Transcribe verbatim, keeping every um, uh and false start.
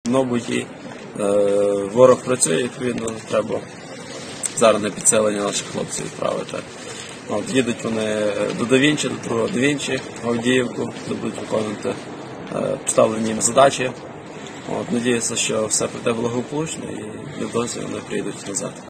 Мабуть, ворог працює, відповідно, треба зараз на підсилення наших хлопців відправити. От, їдуть вони до Давінчі, до другого Давінчі, Авдіївку, де будуть виконувати поставлені їм задачі. От, надіюся, що все пройде благополучно і невдовзі вони приїдуть назад.